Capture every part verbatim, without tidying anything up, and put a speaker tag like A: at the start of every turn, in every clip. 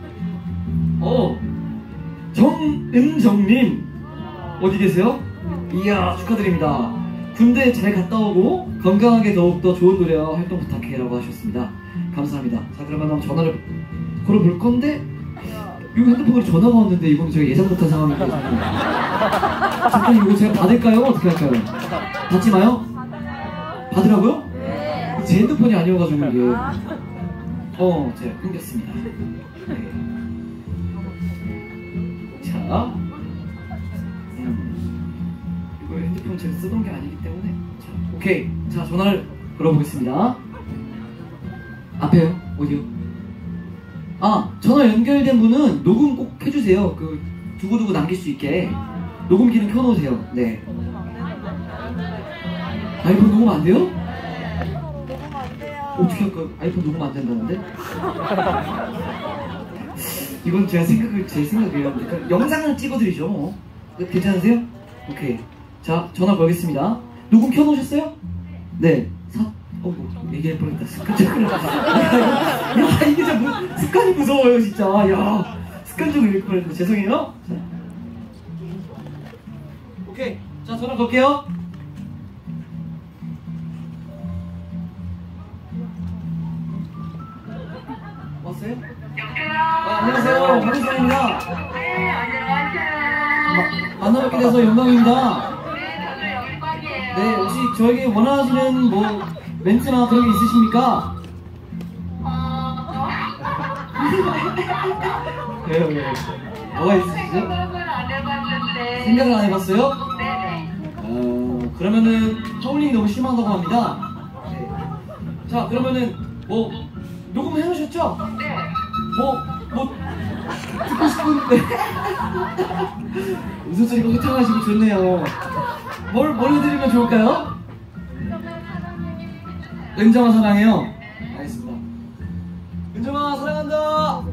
A: 어, 정은정님 어디 계세요? 이야, 축하드립니다. 군대 잘 갔다 오고 건강하게 더욱더 좋은 노래와 활동 부탁해라고 하셨습니다. 감사합니다. 자, 그러면 한번 전화를 걸어볼 건데 이거 핸드폰으로 전화가 왔는데 이거는 제가 예상 못한 상황인데 잠깐 이거 제가 받을까요? 어떻게 할까요? 받지 마요? 받으라고요? 제 핸드폰이 아니어가지고 이게 어 제가 끊겼습니다. 네. 자, 음, 이거 핸드폰 제가 쓰던 게 아니기 때문에 자, 오케이. 자, 전화를 걸어보겠습니다. 앞에요? 어디요? 아, 전화 연결된 분은 녹음 꼭 해주세요. 그 두고두고 남길 수 있게 녹음 기능 켜놓으세요. 네. 아이폰 녹음 안 돼요? 어떻게 할까? 아이폰 녹음 안 된다는데? 이건 제가 생각을, 제 생각이에요. 그러니까 영상을 찍어드리죠, 뭐. 괜찮으세요? 오케이. 자, 전화 걸겠습니다. 녹음 켜놓으셨어요? 네. 사, 어, 뭐, 얘기할 뻔했다. 습관적으로. 야, 이게 진짜 무, 습관이 무서워요, 진짜. 야, 습관적으로 얘기할 뻔했다. 죄송해요. 자. 오케이. 자, 전화 걸게요. 왔어요? 아, 안녕하세요. 박은성입니다.
B: 네, 안녕하세요.
A: 만나뵙게 돼서 영광입니다.
B: 네, 저도 영광이에요.
A: 네, 혹시 저에게 원하시는 뭐 멘트나 그런 게 있으십니까?
B: 어,
A: 왜요, 왜요? 뭐가 있으시죠?
B: 생각은 안 해봤는데.
A: 생각을 안 해봤어요?
B: 네네.
A: 어, 그러면은 타올링이 너무 심하다고 합니다. 네. 자, 그러면은 뭐 녹음 해놓으셨죠?
B: 네.
A: 뭐, 뭐 듣고 싶은데 웃음소리가 호탕하시고 좋네요. 뭘, 뭘 해드리면 좋을까요? 은정아 사랑해요. 알겠습니다. 은정아 사랑한다.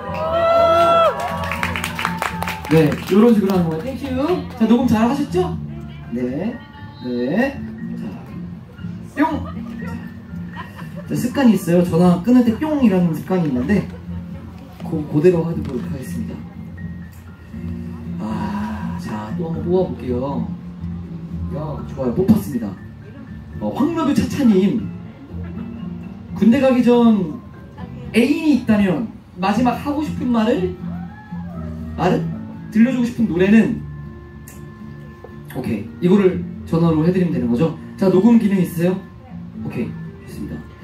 A: 네, 요런 식으로 하는 거예요. 땡큐. 자, 녹음 잘 하셨죠? 네, 네. 자, 뿅. 자, 습관이 있어요. 전화 끊을 때 뿅이라는 습관이 있는데 고, 그대로 하도록 하겠습니다. 아, 자, 또 한번 뽑아볼게요. 야, 좋아요. 뽑았습니다. 어, 황묘도 차차님. 군대 가기 전 애인이 있다면 마지막 하고 싶은 말을 말을 들려주고 싶은 노래는 오케이. 이거를 전화로 해드리면 되는 거죠. 자, 녹음 기능 있으세요? 오케이. 좋습니다.